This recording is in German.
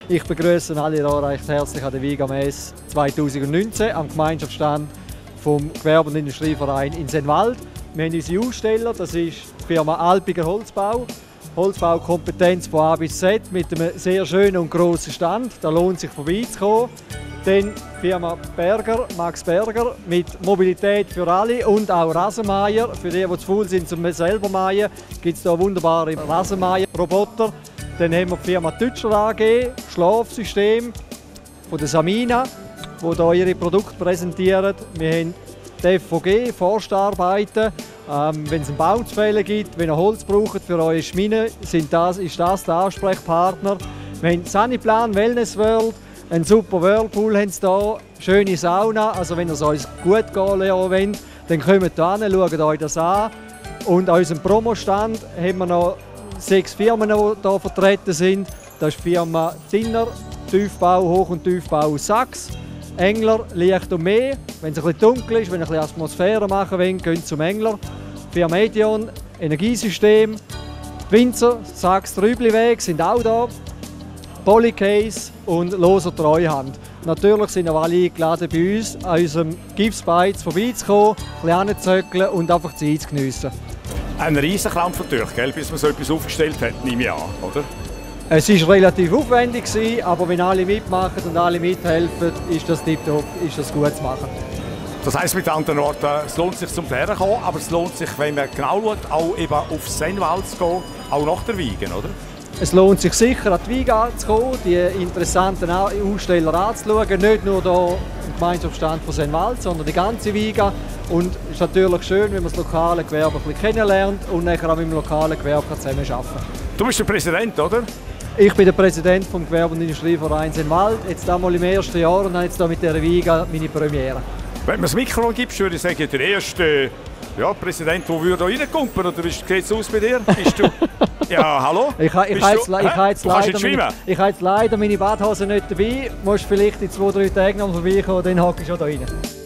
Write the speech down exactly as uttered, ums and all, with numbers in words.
Ich begrüße alle hier recht herzlich an der Viga-Messe zweitausendneunzehn am Gemeinschaftsstand vom Gewerbe- und Industrieverein in Senwald. Wir haben unsere Aussteller, das ist die Firma Alpiger Holzbau. Holzbaukompetenz von A bis Z mit einem sehr schönen und grossen Stand. Da lohnt sich vorbeizukommen. Dann die Firma Berger, Max Berger, mit Mobilität für alle und auch Rasenmäher. Für die, die zu faul sind, zum selber mähen, gibt es hier wunderbare Rasenmäher-Roboter. Dann haben wir die Firma Tütscher A G, Schlafsystem von der Samina, die hier ihre Produkte präsentieren. Wir haben die F V G, Forstarbeiten. Ähm, wenn es einen Baum zu fällen gibt, wenn ihr Holz braucht für eure Schmine, sind das, ist das der Ansprechpartner. Wir haben Saniplan, Wellness World, einen super Whirlpool haben sie hier, schöne Sauna. Also wenn ihr es euch gut gehen lassen wollt, dann kommt hier hin, schaut euch das an. Und an unserem Promostand haben wir noch sechs Firmen, die hier vertreten sind. Das ist die Firma Dinner, Tiefbau, Hoch- und Tiefbau aus Sachs. Engler, Licht und Meer. Wenn es ein bisschen dunkel ist, wenn ihr ein bisschen Atmosphäre machen wollt, geht zum Engler. Die Firma Edion, Energiesystem. Die Winzer, Sachs Trübliweg sind auch da. Polycase und Loser Treuhand. Natürlich sind auch alle eingeladen, bei uns an unserem Gipsbeiz vorbeizukommen, ein bisschen hinzuzöckeln und einfach die Zeit zu geniessen. Ein riesen Krampf natürlich, gell, bis man so etwas aufgestellt hat, nehme ich an, oder? Es war relativ aufwendig, aber wenn alle mitmachen und alle mithelfen, ist das tiptop, ist das gut zu machen. Das heisst mit anderen Worten, es lohnt sich zum Herkommen, aber es lohnt sich, wenn man genau schaut, auch eben auf Senwald zu gehen, auch nach der Wiegen, oder? Es lohnt sich sicher, an die Wiega zu kommen, die interessanten Aussteller anzuschauen. Nicht nur hier im Gemeinschaftsstand von Senwald, sondern die ganze Wiega. Und es ist natürlich schön, wenn man das lokale Gewerbe ein bisschen kennenlernt und nachher auch mit dem lokalen Gewerbe zusammenarbeiten kann. Du bist der Präsident, oder? Ich bin der Präsident des Gewerbe- und Industrieverein Senwald. Jetzt einmal im ersten Jahr und habe jetzt hier mit dieser Wiega meine Premiere. Wenn man das Mikro gibt, würde ich sagen, der erste ja, Präsident, der würde hier reinkumpen, oder wie sieht es aus bei dir? Bist du... Ja, hallo? Ich, ich, ich habe jetzt, ich, ich jetzt, leider meine, ich habe jetzt leider meine Badhose nicht dabei. Du musst vielleicht in zwei, drei Tagen noch vorbeikommen, dann hocke ich schon da rein.